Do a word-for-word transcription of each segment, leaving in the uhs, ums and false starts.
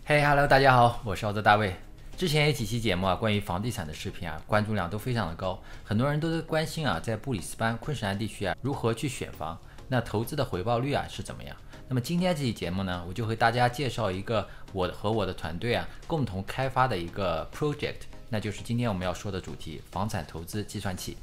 嘿、h e l l o 大家好，我是澳洲大卫。之前有几期节目啊，关于房地产的视频啊，关注量都非常的高，很多人都在关心啊，在布里斯班、昆士兰地区啊，如何去选房，那投资的回报率啊是怎么样？那么今天这期节目呢，我就和大家介绍一个我和我的团队啊共同开发的一个 project， 那就是今天我们要说的主题——房产投资计算器。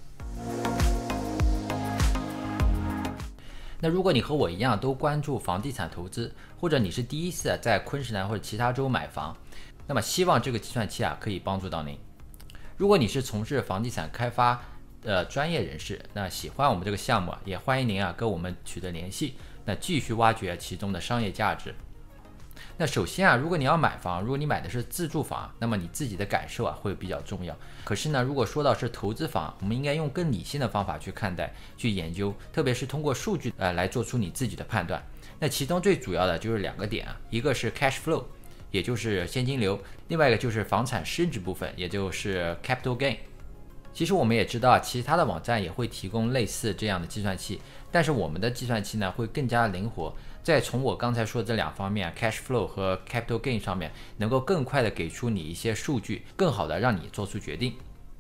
那如果你和我一样都关注房地产投资，或者你是第一次在昆士兰或者其他州买房，那么希望这个计算器啊可以帮助到您。如果你是从事房地产开发的专业人士，那喜欢我们这个项目啊，也欢迎您啊跟我们取得联系，那继续挖掘其中的商业价值。那首先啊，如果你要买房，如果你买的是自住房，那么你自己的感受啊会比较重要。可是呢，如果说到是投资房，我们应该用更理性的方法去看待、去研究，特别是通过数据呃来做出你自己的判断。那其中最主要的就是两个点啊，一个是 cash flow， 也就是现金流，另外一个就是房产升值部分，也就是 capital gain。其实我们也知道啊，其他的网站也会提供类似这样的计算器，但是我们的计算器呢会更加灵活，在从我刚才说的这两方面 cash flow 和 capital gain 上面，能够更快的给出你一些数据，更好的让你做出决定。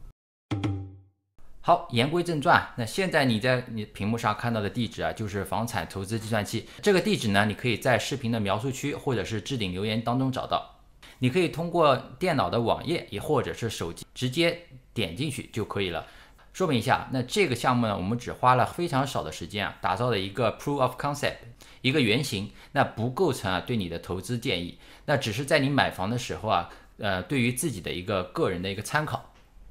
好，言归正传，那现在你在你屏幕上看到的地址啊，就是房产投资计算器。这个地址呢，你可以在视频的描述区或者是置顶留言当中找到。你可以通过电脑的网页，也或者是手机直接点进去就可以了。说明一下，那这个项目呢，我们只花了非常少的时间啊，打造了一个 proof of concept， 一个原型，那不构成啊对你的投资建议，那只是在你买房的时候啊，呃，对于自己的一个个人的一个参考。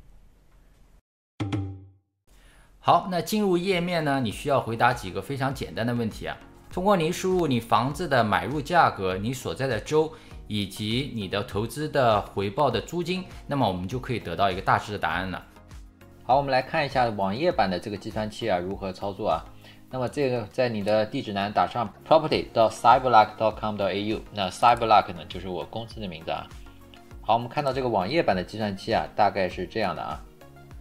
好，那进入页面呢，你需要回答几个非常简单的问题啊。通过您输入你房子的买入价格、你所在的州以及你的投资的回报的租金，那么我们就可以得到一个大致的答案了。好，我们来看一下网页版的这个计算器啊如何操作啊。那么这个在你的地址栏打上 property 到 cyberluck 点 com 点 a u， 那 cyberluck 呢就是我公司的名字啊。好，我们看到这个网页版的计算器啊，大概是这样的啊。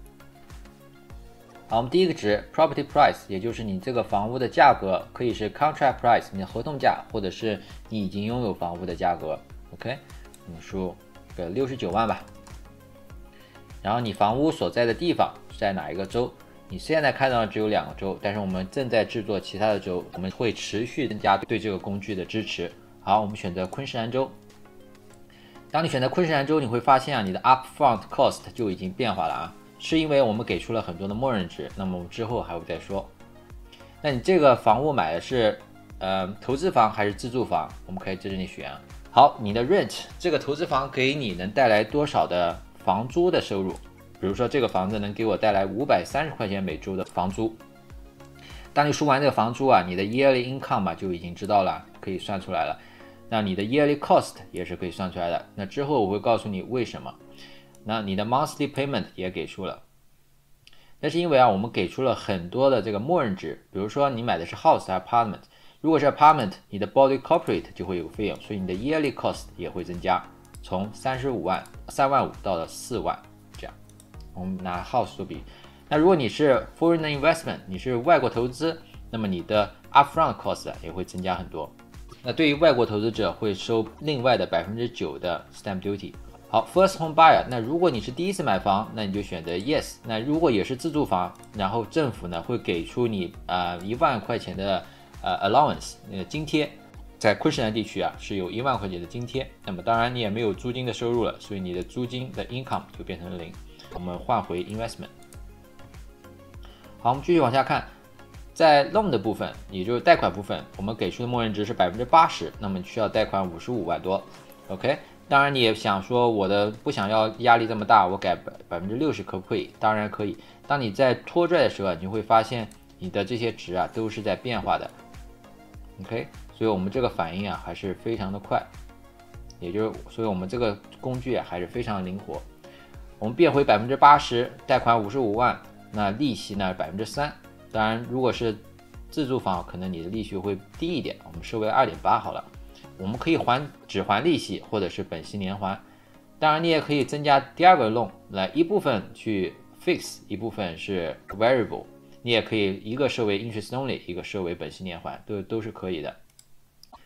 好，我们第一个值 property price， 也就是你这个房屋的价格，可以是 contract price 你的合同价，或者是你已经拥有房屋的价格。OK， 我们输入个六十九万吧。然后你房屋所在的地方是在哪一个州？你现在看到的只有两个州，但是我们正在制作其他的州，我们会持续增加对这个工具的支持。好，我们选择昆士兰州。当你选择昆士兰州，你会发现啊，你的 upfront cost 就已经变化了啊。是因为我们给出了很多的默认值，那么我们之后还会再说。那你这个房屋买的是呃投资房还是自住房？我们可以在这里选啊。好，你的 rent 这个投资房给你能带来多少的房租的收入？比如说这个房子能给我带来五百三十块钱每周的房租。当你输完这个房租啊，你的 yearly income 嘛就已经知道了，可以算出来了。那你的 yearly cost 也是可以算出来的。那之后我会告诉你为什么。那你的 monthly payment 也给出了，那是因为啊，我们给出了很多的这个默认值，比如说你买的是 house 还是 apartment， 如果是 apartment， 你的 body corporate 就会有费用，所以你的 yearly cost 也会增加，从三十五万、三万五到了四万这样。我们拿 house 做比喻，那如果你是 foreign investment， 你是外国投资，那么你的 upfront cost 也会增加很多。那对于外国投资者会收另外的 百分之九 的 stamp duty。好 ，first home buyer， 那如果你是第一次买房，那你就选择 yes。那如果也是自住房，然后政府呢会给出你呃一万块钱的呃 allowance 那个津贴，在昆士兰地区啊是有一万块钱的津贴。那么当然你也没有租金的收入了，所以你的租金的 income 就变成了零。我们换回 investment。好，我们继续往下看，在 loan 的部分，也就是贷款部分，我们给出的默认值是 百分之八十， 那么需要贷款五十五万多。OK。当然你也想说我的不想要压力这么大，我改百分之六十可不可以？当然可以。当你在拖拽的时候，你就会发现你的这些值啊都是在变化的。OK， 所以我们这个反应啊还是非常的快，也就是所以我们这个工具啊还是非常灵活。我们变回百分之八十，贷款五十五万，那利息呢百分之三。当然如果是自住房，可能你的利息会低一点，我们设为二点八好了。我们可以还只还利息，或者是本息连还。当然，你也可以增加第二个 loan 来一部分去 fix， 一部分是 variable。你也可以一个设为 interest only， 一个设为本息连还，都都是可以的。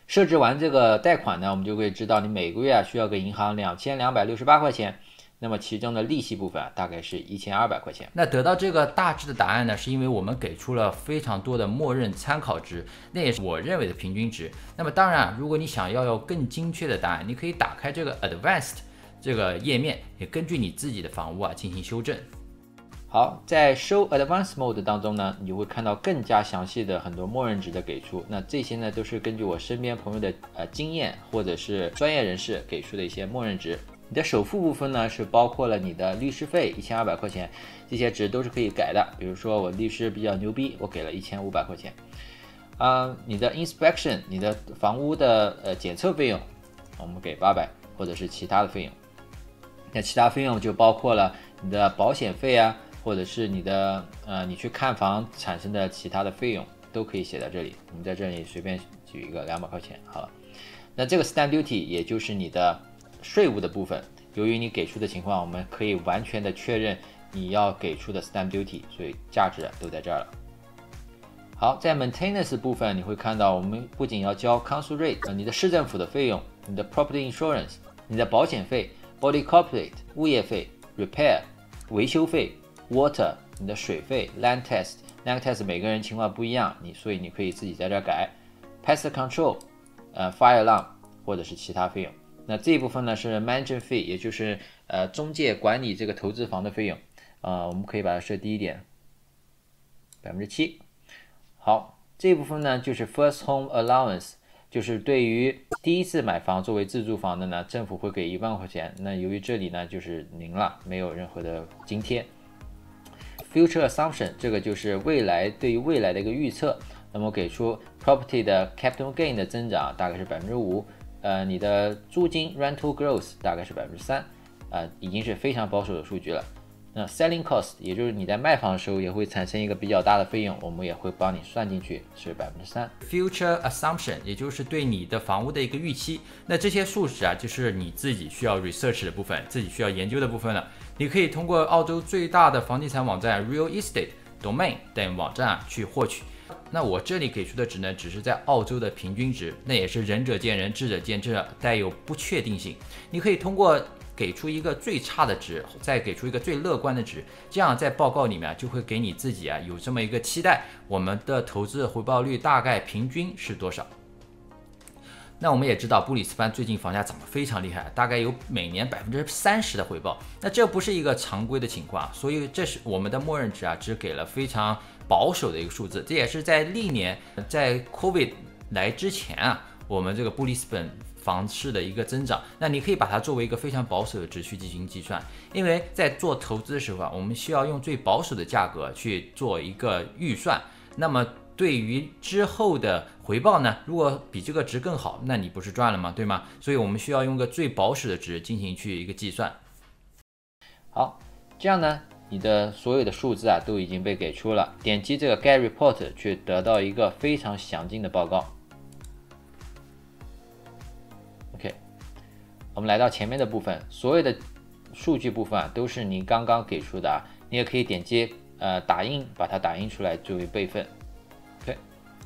设置完这个贷款呢，我们就可以知道你每个月啊需要给银行两千两百六十八块钱。那么其中的利息部分、啊、大概是一千二百块钱。 那得到这个大致的答案呢，是因为我们给出了非常多的默认参考值，那也是我认为的平均值。那么当然，如果你想要有更精确的答案，你可以打开这个 Advanced 这个页面，也根据你自己的房屋啊进行修正。 好，在 Show Advanced Mode 当中呢，你就会看到更加详细的很多默认值的给出。那这些呢，都是根据我身边朋友的呃经验或者是专业人士给出的一些默认值。你的首付部分呢，是包括了你的律师费一千二百块钱，这些值都是可以改的。比如说我律师比较牛逼，我给了一千五百块钱。啊、呃，你的 inspection， 你的房屋的呃检测费用，我们给八百，或者是其他的费用。那其他费用就包括了你的保险费啊，或者是你的呃你去看房产生的其他的费用，都可以写在这里。我们在这里随便举一个两百块钱，好了。那这个 stamp duty 也就是你的税务的部分，由于你给出的情况，我们可以完全的确认你要给出的 stamp duty， 所以价值都在这儿了。好，在 maintenance 部分，你会看到我们不仅要交 council rate， 呃，你的市政府的费用，你的 property insurance， 你的保险费 ，body corporate 物业费 ，repair 维修费 ，water 你的水费 ，land test，land test 每个人情况不一样，你所以你可以自己在这儿改 ，pest control， 呃 fire alarm 或者是其他费用。那这一部分呢是 management fee， 也就是呃中介管理这个投资房的费用，呃，我们可以把它设低一点，百分之七。好，这一部分呢就是 first home allowance， 就是对于第一次买房作为自住房的呢，政府会给一万块钱。那由于这里呢就是零了，没有任何的津贴。Future assumption， 这个就是未来对于未来的一个预测，那么给出 property 的 capital gain 的增长大概是百分之五。呃，你的租金 rental growth 大概是百分之三，呃，已经是非常保守的数据了。那 selling cost 也就是你在卖房的时候也会产生一个比较大的费用，我们也会帮你算进去，是百分之三。 Future assumption 也就是对你的房屋的一个预期，那这些数值啊，就是你自己需要 research 的部分，自己需要研究的部分了。你可以通过澳洲最大的房地产网站 Real Estate Domain 等网站啊去获取。那我这里给出的值呢，只是在澳洲的平均值，那也是仁者见仁，智者见智，带有不确定性。你可以通过给出一个最差的值，再给出一个最乐观的值，这样在报告里面就会给你自己啊有这么一个期待，我们的投资回报率大概平均是多少。那我们也知道布里斯班最近房价涨得非常厉害，大概有每年百分之三十的回报，那这不是一个常规的情况，所以这是我们的默认值啊，只给了非常保守的一个数字。这也是在历年在 COVID 来之前啊，我们这个布里斯本房市的一个增长，那你可以把它作为一个非常保守的值去进行计算，因为在做投资的时候啊，我们需要用最保守的价格去做一个预算，那么对于之后的回报呢，如果比这个值更好，那你不是赚了吗？对吗？所以我们需要用个最保守的值进行去一个计算。 好，这样呢，你的所有的数字啊都已经被给出了，点击这个 Get Report 去得到一个非常详尽的报告。OK， 我们来到前面的部分，所有的数据部分啊都是你刚刚给出的啊，你也可以点击呃打印，把它打印出来作为备份。OK，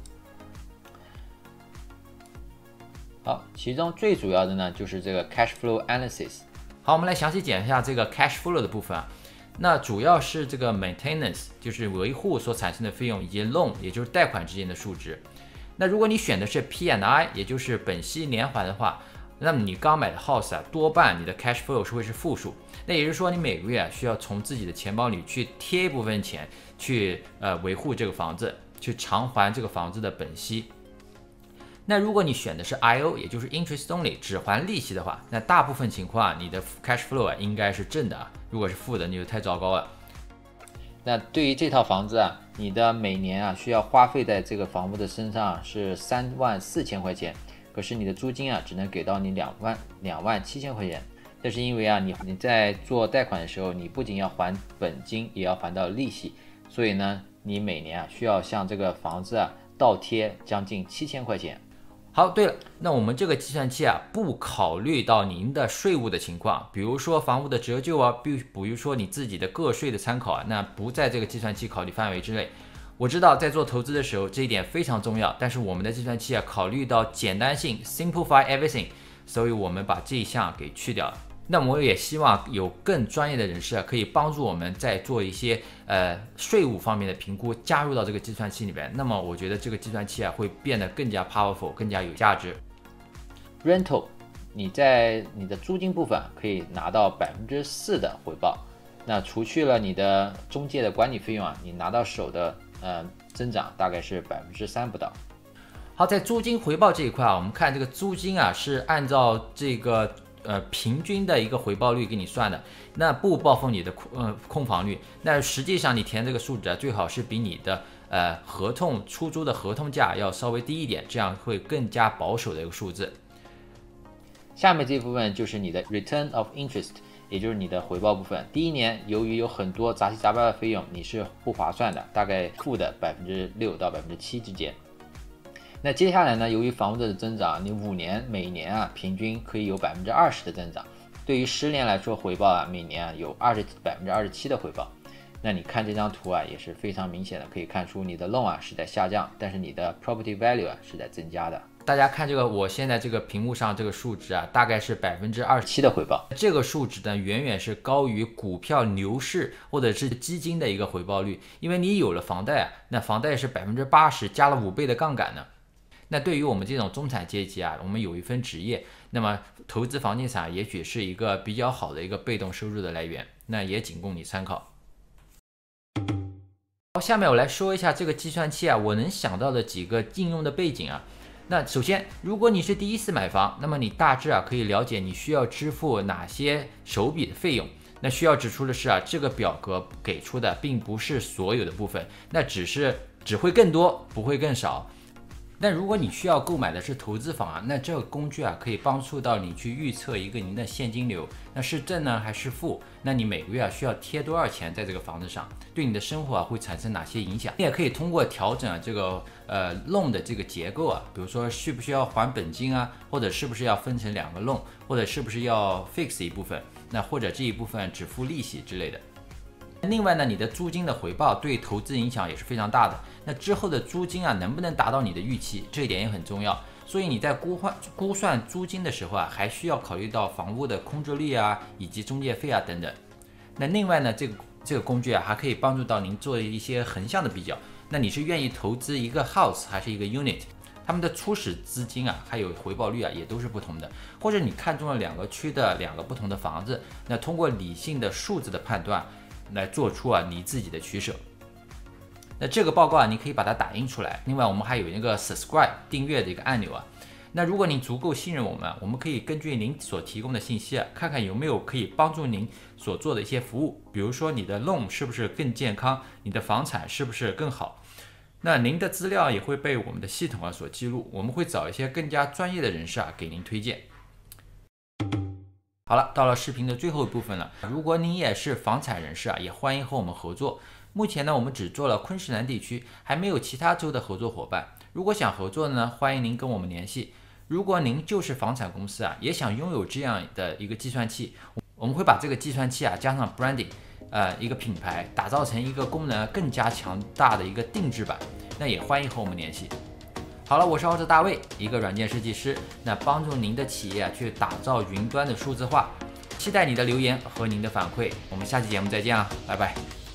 好，其中最主要的呢就是这个 Cash Flow Analysis。 好，我们来详细讲一下这个 Cash Flow 的部分啊。那主要是这个 Maintenance， 就是维护所产生的费用，以及 Loan， 也就是贷款之间的数值。那如果你选的是 P and I， 也就是本息连环的话，那么你刚买的 house 啊，多半你的 cash flow 是会是负数。那也就是说，你每个月啊需要从自己的钱包里去贴一部分钱，去呃维护这个房子，去偿还这个房子的本息。那如果你选的是 I O， 也就是 interest only， 只还利息的话，那大部分情况啊，你的 cash flow 啊应该是正的啊。如果是负的，你就太糟糕了。 那对于这套房子啊，你的每年啊需要花费在这个房屋的身上啊是三万四千块钱。可是你的租金啊，只能给到你两万两万七千块钱。这是因为啊，你你在做贷款的时候，你不仅要还本金，也要还到利息，所以呢，你每年啊需要向这个房子啊倒贴将近七千块钱。 好，对了，那我们这个计算器啊，不考虑到您的税务的情况，比如说房屋的折旧啊，比比如说你自己的个税的参考啊，那不在这个计算器考虑范围之内。 我知道在做投资的时候这一点非常重要，但是我们的计算器啊考虑到简单性 simplify everything， 所以我们把这一项给去掉了。那么我也希望有更专业的人士啊可以帮助我们在做一些呃税务方面的评估加入到这个计算器里面，那么我觉得这个计算器啊会变得更加 powerful， 更加有价值。 Rental， 你在你的租金部分可以拿到百分之四的回报，那除去了你的中介的管理费用啊，你拿到手的呃增长大概是百分之三不到。 好，在租金回报这一块啊，我们看这个租金啊是按照这个呃平均的一个回报率给你算的，那不报封你的空呃空房率。那实际上你填这个数值啊，最好是比你的呃合同出租的合同价要稍微低一点，这样会更加保守的一个数字。 下面这一部分就是你的 return of interest， 也就是你的回报部分。第一年由于有很多杂七杂八的费用，你是不划算的，大概负的百分之六到百分之七之间。那接下来呢，由于房屋的增长，你五年每年啊平均可以有百分之二十的增长。对于十年来说，回报啊每年啊有二十百分之二十七的回报。那你看这张图啊也是非常明显的，可以看出你的 loan 啊是在下降，但是你的 property value 啊是在增加的。 大家看这个，我现在这个屏幕上这个数值啊，大概是百分之二十七的回报。 这个数值呢，远远是高于股票、牛市或者是基金的一个回报率。因为你有了房贷啊，那房贷是百分之八十加了五倍的杠杆呢。那对于我们这种中产阶级啊，我们有一份职业，那么投资房地产也许是一个比较好的一个被动收入的来源，那也仅供你参考。好，下面我来说一下这个计算器啊，我能想到的几个应用的背景啊。那首先，如果你是第一次买房，那么你大致啊可以了解你需要支付哪些手笔的费用。那需要指出的是啊，这个表格给出的并不是所有的部分，那只是只会更多，不会更少。但如果你需要购买的是投资房啊，那这个工具啊可以帮助到你去预测一个您的现金流，那是正呢还是负？那你每个月啊需要贴多少钱在这个房子上？对你的生活啊会产生哪些影响？你也可以通过调整啊这个呃 loan 的这个结构啊，比如说需不需要还本金啊，或者是不是要分成两个 loan， 或者是不是要 fix 一部分，那或者这一部分只付利息之类的。另外呢，你的租金的回报对投资影响也是非常大的。那之后的租金啊，能不能达到你的预期，这一点也很重要。所以你在估换估算租金的时候啊，还需要考虑到房屋的空置率啊，以及中介费啊等等。那另外呢，这个这个工具啊，还可以帮助到您做一些横向的比较。那你是愿意投资一个 house 还是一个 unit？ 他们的初始资金啊，还有回报率啊，也都是不同的。或者你看中了两个区的两个不同的房子，那通过理性的数字的判断，来做出啊你自己的取舍。那这个报告啊，你可以把它打印出来。另外，我们还有一个 subscribe 订阅的一个按钮啊。那如果您足够信任我们，我们可以根据您所提供的信息啊，看看有没有可以帮助您所做的一些服务。比如说你的 loan 是不是更健康，你的房产是不是更好。那您的资料也会被我们的系统啊所记录，我们会找一些更加专业的人士啊给您推荐。好了，到了视频的最后一部分了。如果您也是房产人士啊，也欢迎和我们合作。目前呢，我们只做了昆士兰地区，还没有其他州的合作伙伴。如果想合作呢，欢迎您跟我们联系。如果您就是房产公司啊，也想拥有这样的一个计算器，我们会把这个计算器啊加上 branding， 呃，一个品牌，打造成一个功能更加强大的一个定制版。那也欢迎和我们联系。好了，我是奥特大卫，一个软件设计师，那帮助您的企业啊去打造云端的数字化。期待你的留言和您的反馈，我们下期节目再见啊，拜拜。